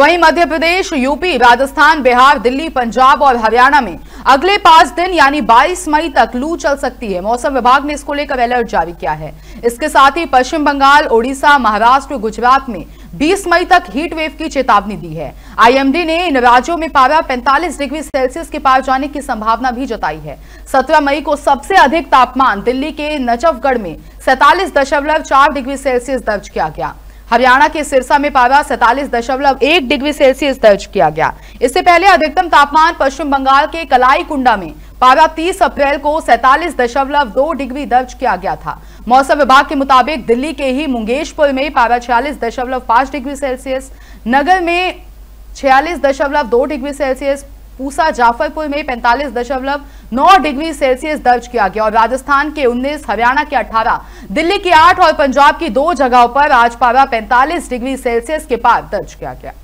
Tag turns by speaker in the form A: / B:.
A: तो वहीं मध्य प्रदेश, यूपी, राजस्थान, बिहार, दिल्ली, पंजाब और हरियाणा में अगले 5 दिन यानी 22 मई तक लू चल सकती है। मौसम विभाग ने इसको लेकर अलर्ट जारी किया है। इसके साथ ही पश्चिम बंगाल, ओडिशा, महाराष्ट्र, गुजरात में 20 मई तक हीट वेव की चेतावनी दी है। आईएमडी ने इन राज्यों में पारा 45 डिग्री सेल्सियस के पार जाने की संभावना भी जताई है। 17 मई को सबसे अधिक तापमान दिल्ली के नजफगढ़ में 47.4 डिग्री सेल्सियस दर्ज किया गया। हरियाणा के सिरसा में पारा 47.1 डिग्री सेल्सियस दर्ज किया गया। इससे पहले अधिकतम तापमान पश्चिम बंगाल के कलाईकुंडा में पारा 30 अप्रैल को 47.2 डिग्री दर्ज किया गया था। मौसम विभाग के मुताबिक दिल्ली के ही मुंगेशपुर में पारा 46.5 डिग्री सेल्सियस, नगर में 46.2 डिग्री सेल्सियस, पूसा जाफरपुर में 45.9 डिग्री सेल्सियस दर्ज किया गया और राजस्थान के 19, हरियाणा के 18, दिल्ली की 8 और पंजाब की 2 जगहों पर आज पारा 45 डिग्री सेल्सियस के पार दर्ज किया गया।